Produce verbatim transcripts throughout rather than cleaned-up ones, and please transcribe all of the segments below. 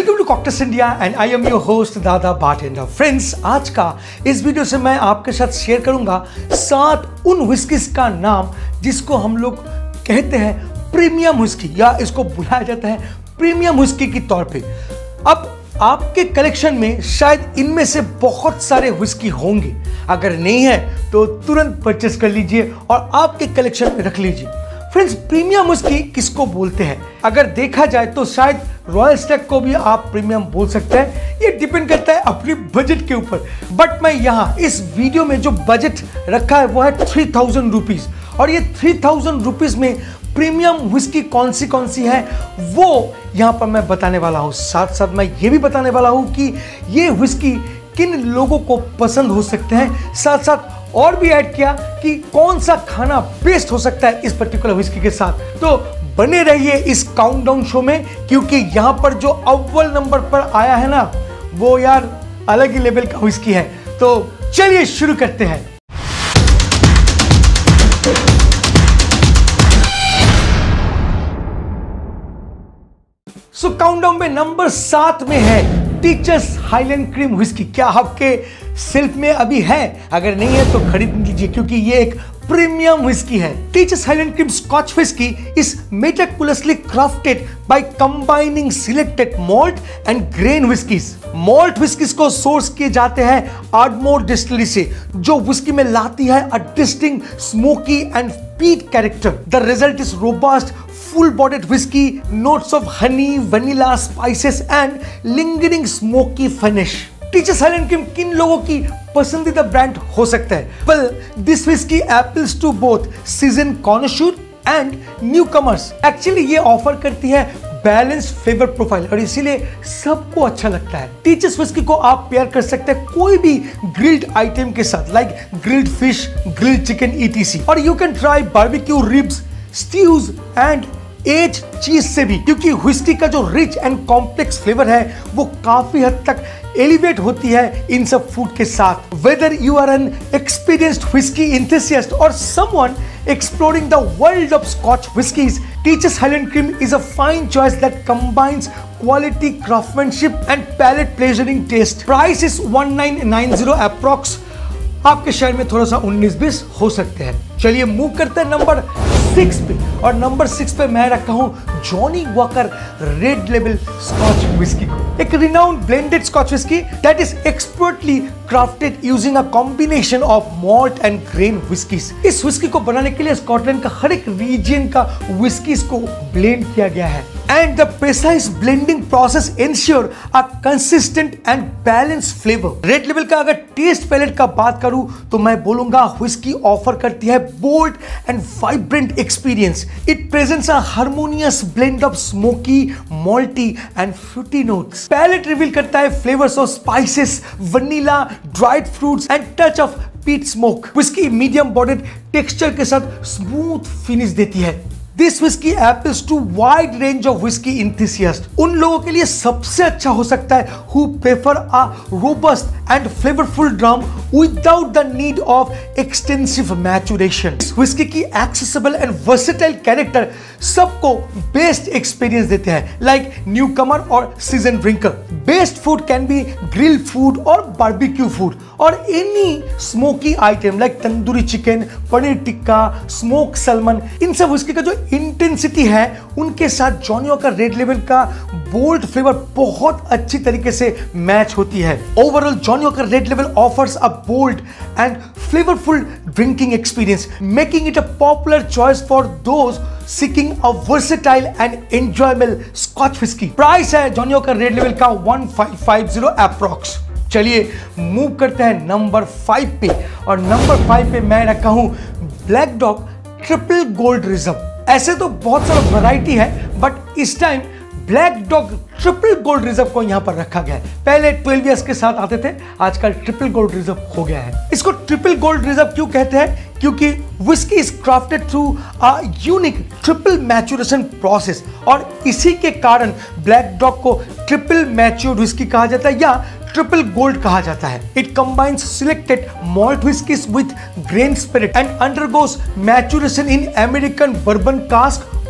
Welcome to cocktails India and I am your host Dada bartender. Friends, आज का इस video से मैं आपके साथ शेयर करूंगा सात उन व्हिस्कीज का नाम जिसको हम लोग कहते हैं प्रीमियम व्हिस्की या इसको बुलाया जाता है प्रीमियम व्हिस्की के तौर पे। अब आपके कलेक्शन में शायद इनमें से बहुत सारे व्हिस्की होंगे, अगर नहीं है तो तुरंत परचेस कर लीजिए और आपके कलेक्शन में रख लीजिए। फ्रेंड्स, प्रीमियम व्हिस्की किसको बोलते हैं? अगर देखा जाए तो शायद रॉयल स्टैग को भी आप प्रीमियम बोल सकते हैं, ये डिपेंड करता है अपनी बजट के ऊपर। बट मैं यहाँ इस वीडियो में जो बजट रखा है वो है थ्री थाउजेंड रुपीज, और ये थ्री थाउजेंड रुपीज में प्रीमियम व्हिस्की कौन सी कौन सी है वो यहाँ पर मैं बताने वाला हूँ। साथ साथ मैं ये भी बताने वाला हूँ कि ये व्हिस्की किन लोगों को पसंद हो सकते हैं। साथ साथ और भी ऐड किया कि कौन सा खाना बेस्ट हो सकता है इस पर्टिकुलर व्हिस्की के साथ। तो बने रहिए इस काउंटडाउन शो में, क्योंकि यहां पर जो अव्वल नंबर पर आया है ना वो यार अलग ही लेवल का व्हिस्की है। तो चलिए शुरू करते हैं। सो काउंटडाउन में नंबर सात में है टीचर्स हाईलैंड क्रीम व्हिस्की। क्या आपके सेल्फ में अभी है? अगर नहीं है तो खरीद लीजिए, क्योंकि ये एक प्रीमियम व्हिस्की है। Teacher's Highland Cream Scotch whisky is meticulously crafted by combining selected malt and grain whiskies। Malt whiskies को सोर्स किए जाते हैं आर्डमोर डिस्टिलरी से, जो व्हिस्की में लाती है a distinct smoky and peat character. The result is robust full bodied whiskey, notes of honey, vanilla, spices and lingering smoky finish। Teacher's Highland Cream किन लोगों की पसंदीदा ब्रांड हो सकता है? Well, this whiskey appeals to both seasoned connoisseurs and newcomers। Actually ये offer करती है बैलेंस फ्लेवर प्रोफाइल और इसीलिए सबको अच्छा लगता है। टीचर्स व्हिस्की को आप पेयर कर सकते हैं कोई भी ग्रिल्ड आइटम के साथ, like grilled fish, grilled chicken ETC. और you can try barbecue ribs, stews and aged cheese से भी, क्योंकि व्हिस्की का जो रिच एंड कॉम्प्लेक्स फ्लेवर है वो काफी हद तक एलिवेट होती है इन सब फूड के साथ। Whether you are an experienced whiskey enthusiast or someone exploring the world of Scotch whiskies, Teachers Highland Cream is a fine choice that combines quality craftsmanship and palate pleasuring taste। Price is one nine nine zero approx। आपके शहर में थोड़ा सा उन्नीस बीस हो सकते हैं। चलिए मूव करते हैं नंबर सिक्स पे, और नंबर सिक्स पे मैं रखा हूं Johnnie Walker Red Label Scotch whiskey को। एक renowned blended Scotch whiskey that is expertly crafted using a combination of malt and grain whiskies. इस व्हिस्की को बनाने के लिए स्कॉटलैंड का हर एक रीजन का व्हिस्कीज को ब्लेंड किया गया है, and the precise blending process ensure a consistent and balanced flavor। Red लेवल का अगर टेस्ट पैलेट का बात करूं तो मैं बोलूंगा व्हिस्की ऑफर करती है bold and vibrant experience. It presents a harmonious blend of smoky, malty and fruity notes. Palate reveal करता है flavours of spices, vanilla, dried fruits and touch of peat smoke. Whiskey medium bodied texture के साथ smooth finish देती है। This whiskey appeals to wide range of whiskey enthusiasts। उन लोगों के लिए सबसे अच्छा हो सकता है who prefer a robust and flavorful drum without the need of extensive maturation। इस whiskey की accessible and versatile character सबको best experience देते हैं, like newcomer और seasoned drinker। Best food can be grilled food or barbecue food or any smoky item like tandoori chicken, paneer tikka, smoke salmon. इन सब whiskey का जो इंटेंसिटी है उनके साथ जॉनी वॉकर रेड लेबल का बोल्ड फ्लेवर बहुत अच्छी तरीके से मैच होती है। Overall Johnnie Walker Red Label offers a bold and flavourful drinking experience, making it a popular choice for those seeking a versatile and enjoyable Scotch whiskey। Price है Johnnie Walker Red Label का one five five zero approx. चलिए move करते हैं number five पे, और number five पे मैं रखा हूं Black Dog triple gold reserve. ऐसे तो बहुत सारा वैरायटी है, बट इस time Black Dog triple gold reserve को यहां पर रखा गया है। पहले ट्वेल्व इयर्स के साथ आते थे, आजकल ट्रिपल गोल्ड रिजर्व हो गया है। इसको ट्रिपल गोल्ड रिजर्व क्यों कहते हैं? क्योंकि whiskey is crafted through a unique triple maturation process, और इसी के कारण ब्लैक डॉग को ट्रिपल मैच्योर्ड व्हिस्की कहा जाता है या ट्रिपल गोल्ड कहा जाता है। It combines selected malt whiskies with grain spirit and undergoes maturation in American bourbon cask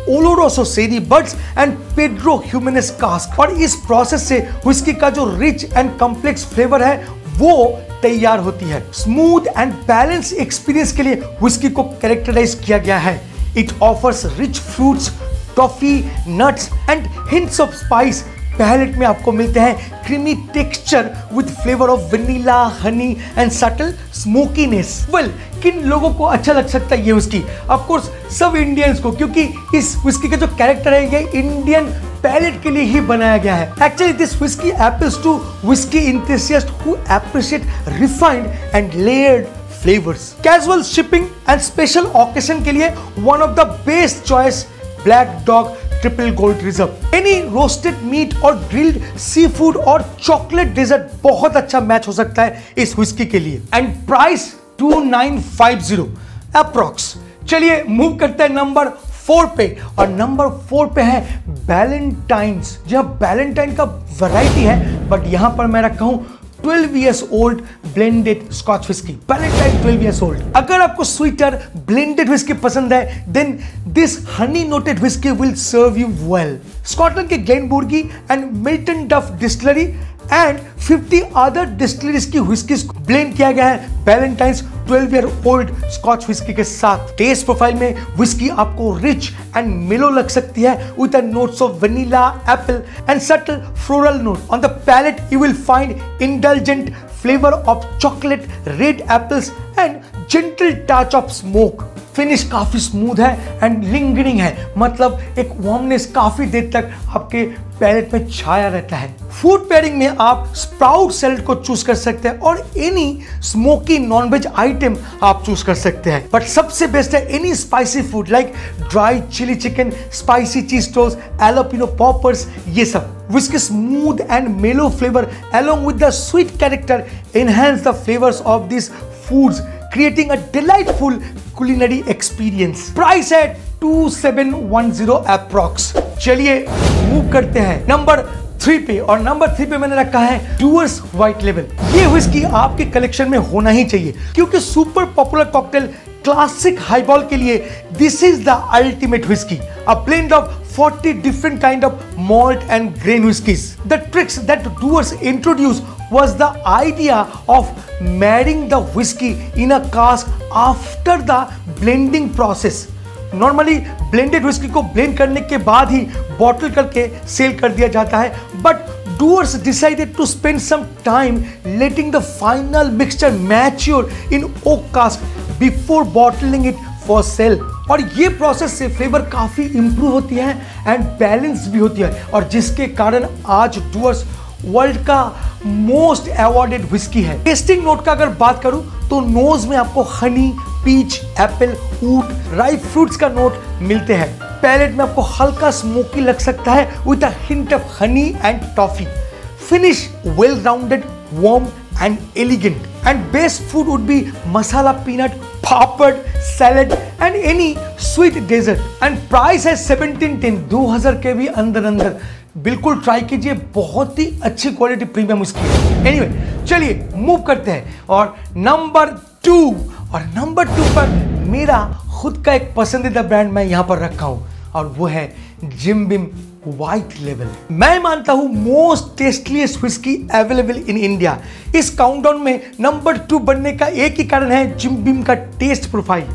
oloroso sherry butts and Pedro Ximenez cask. और इस प्रोसेस से व्हिस्की का जो रिच एंड कॉम्प्लेक्स फ्लेवर है वो तैयार होती है। स्मूथ एंड बैलेंस एक्सपीरियंस के लिए व्हिस्की को कैरेक्टराइज किया गया है। It offers rich fruits, toffee, nuts and hints of spice. Palate में आपको मिलते हैं creamy texture with flavour of vanilla, honey and subtle smokiness. Well, किन लोगों को अच्छा लग सकता है ये व्हिस्की? ऑफ कोर्स सब इंडियंस को, क्योंकि इस व्हिस्की का जो कैरेक्टर है ये इंडियन पैलेट के लिए ही बनाया गया है। Actually this whiskey appeals to whiskey enthusiasts who appreciate refined and layered flavors. Casual shipping and special occasion के लिए one of the best choice Black Dog triple gold reserve. Any roasted meat और grilled seafood और chocolate dessert बहुत अच्छा match हो सकता है इस व्हिस्की के लिए। And price two nine five zero approx. चलिए मूव करते हैं नंबर फोर पे, और नंबर फोर पे है बैलेंटाइन्स। जहाँ बैलेंटाइन का वैरायटी है, बट यहां पर मैं रखा हूं twelve years old blended Scotch whiskey, Ballantine twelve years old. अगर आपको स्वीटर ब्लेंडेड व्हिस्की पसंद है, then this honey noted whiskey will serve you well. Scotland के Glenburgie and Milton Duff distillery and fifty other distilleries की whiskies blend किया गया है Ballantine's twelve year old Scotch whiskey के साथ। टेस्ट प्रोफाइल में व्हिस्की आपको रिच एंड मेलो लग सकती है with notes of vanilla, Apple and subtle floral note. On the palate you will find indulgent flavour of chocolate, red apples and gentle touch of smoke. Finish काफी smooth है and lingering है, मतलब एक warmness काफी देर तक आपके palette में छाया रहता है। फूड पेयरिंग में आप स्प्राउट सैलेड को चूज कर सकते हैं और एनी स्मोकी नॉनवेज आइटम आप चूज कर सकते हैं। बट सबसे बेस्ट है any spicy food like dry chilli chicken, spicy cheese toast, jalapeno poppers, ये सब। Whiskey smooth and mellow flavour along with the sweet character enhance the flavors of these foods, creating a delightful culinary experience. Price है two seven one zero approx. चलिए move करते हैं number three पे, और number three पे मैंने रखा है डूअर्स व्हाइट लेबल। ये व्हिस्की आपके कलेक्शन में होना ही चाहिए, क्योंकि super popular cocktail classic highball के लिए this is the ultimate whiskey, a blend of forty different kind of malt and grain whiskies. The tricks that Dewar's introduced was the idea of marrying the whiskey in a cask after the blending process. Normally blended whiskey को blend करने के बाद ही bottle करके cell कर दिया जाता है, but Dewar's decided to spend some time letting the final mixture mature in oak cask before bottling it for sale. और ये प्रोसेस से फ्लेवर काफी इंप्रूव होती है एंड बैलेंस भी होती है, और जिसके कारण आज डूअर्स वर्ल्ड का मोस्ट अवॉर्डेड व्हिस्की है। टेस्टिंग नोट का अगर बात करूं तो नोज में आपको हनी, पीच, एप्पल, ऊट, राई फ्रूट्स का नोट मिलते हैं। पैलेट में आपको हल्का स्मोकी लग सकता है with a hint of honey and toffee. Finish well rounded, warm and elegant, and best food would be masala peanut, papad, salad and any sweet dessert. And price है seventeen ten, दो हज़ार के भी अंदर अंदर। बिल्कुल ट्राई कीजिए, बहुत ही अच्छी क्वालिटी प्रीमियम उसकी है। एनीवे anyway, चलिए मूव करते हैं और नंबर टू, और नंबर टू पर मेरा खुद का एक पसंदीदा ब्रांड मैं यहां पर रखा हूं, और वो है जिम बिम व्हाइट लेबल। मैं मानता हूं most tastiest whiskey available in India. इस काउंटडाउन में नंबर टू बनने का एक ही कारण है जिम बिम का taste profile.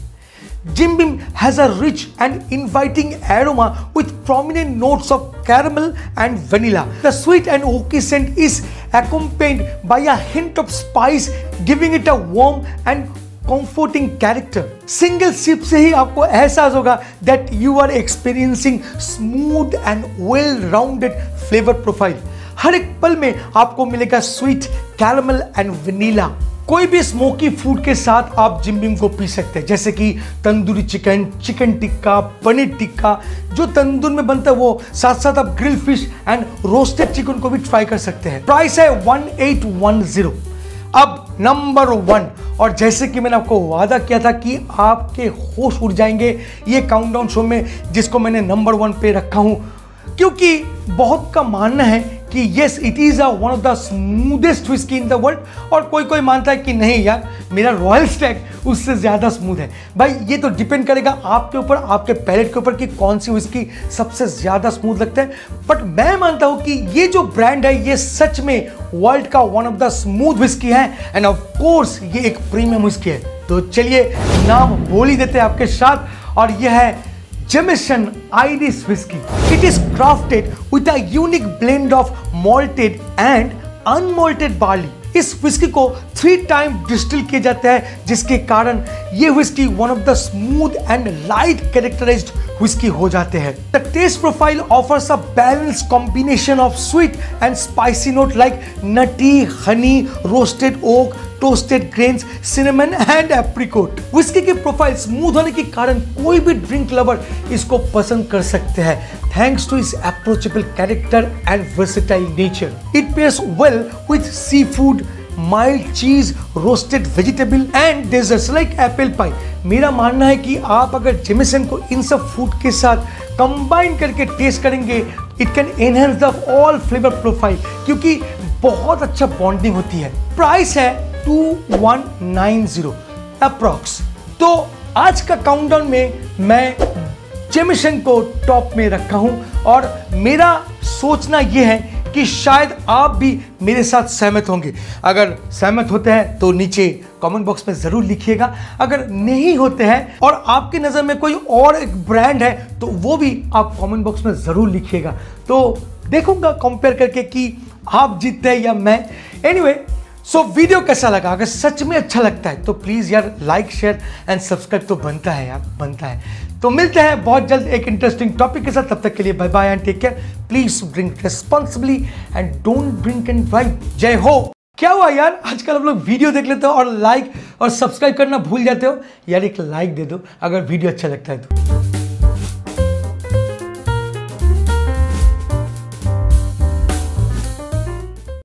Jim Beam has a rich and inviting aroma with prominent notes of caramel and vanilla. The sweet and oaky scent is accompanied by a hint of spice, giving it a warm and comforting character. Single sip से ही आपको एहसास होगा that you are experiencing smooth and well-rounded flavor profile. हर एक पल में आपको मिलेगा sweet, caramel and vanilla. कोई भी स्मोकी फूड के साथ आप जिम बिम को पी सकते हैं, जैसे कि तंदूरी चिकन, चिकन टिक्का, पनीर टिक्का जो तंदूर में बनता है वो, साथ साथ आप grill fish and roasted chicken को भी ट्राई कर सकते हैं। प्राइस है वन एट वन जीरो। अब नंबर वन, और जैसे कि मैंने आपको वादा किया था कि आपके होश उड़ जाएंगे ये काउंटडाउन शो में, जिसको मैंने नंबर वन पे रखा हूं, क्योंकि बहुत का मानना है कि कि yes it is a one of the smoothest whiskey in the world, और कोई कोई मानता है कि नहीं यार मेरा रॉयल स्टैग उससे ज्यादा स्मूथ है। भाई ये तो डिपेंड करेगा आपके ऊपर, आपके पैलेट के ऊपर कि कौन सी व्हिस्की सबसे ज्यादा स्मूथ लगता है। बट मैं मानता हूं कि ये जो ब्रांड है ये सच में वर्ल्ड का one of the smooth whiskey है, एंड ऑफ कोर्स ये एक प्रीमियम व्हिस्की है। तो चलिए नाम बोल ही देते हैं आपके साथ, और यह है Jameson Irish whiskey. It is crafted with a unique blend of malted and unmalted barley. इस whiskey को थ्री टाइम डिस्टिल किया जाता है, जिसके कारण ये whiskey one of the smooth and light characterised whiskey हो जाते हैं। The taste profile offers a balanced combination of sweet and spicy note like nutty, honey, roasted oak, toasted grains, cinnamon and apricot. Whiskey की profile smooth होने के कारण कोई भी drink lover इसको पसंद कर सकते हैं, thanks to its approachable character and versatile nature. It pairs well with seafood, mild cheese, roasted vegetable and desserts like apple pie. मेरा मानना है कि आप अगर जेमेसन को इन सब फूड के साथ कंबाइन करके टेस्ट करेंगे, it can enhance the all flavour profile, क्योंकि बहुत अच्छा बॉन्डिंग होती है। प्राइस है two one nine zero approx. तो आज का काउंटडाउन में मैं जेमेसन को टॉप में रखा हूं, और मेरा सोचना यह है कि शायद आप भी मेरे साथ सहमत होंगे। अगर सहमत होते हैं तो नीचे कमेंट बॉक्स में जरूर लिखिएगा, अगर नहीं होते हैं और आपकी नज़र में कोई और एक ब्रांड है तो वो भी आप कमेंट बॉक्स में जरूर लिखिएगा। तो देखूंगा कंपेयर करके कि आप जीतते हैं या मैं। एनीवे सो वीडियो कैसा लगा? अगर सच में अच्छा लगता है तो प्लीज यार लाइक शेयर एंड सब्सक्राइब तो बनता है यार, बनता है। तो मिलते हैं बहुत जल्द एक इंटरेस्टिंग टॉपिक के साथ, तब तक के लिए bye bye and take care. Please drink responsibly and don't drink and drive. जय हो। क्या हुआ यार, आजकल हम लोग वीडियो देख लेते हो और लाइक और सब्सक्राइब करना भूल जाते हो। यार एक लाइक दे दो अगर वीडियो अच्छा लगता है तो।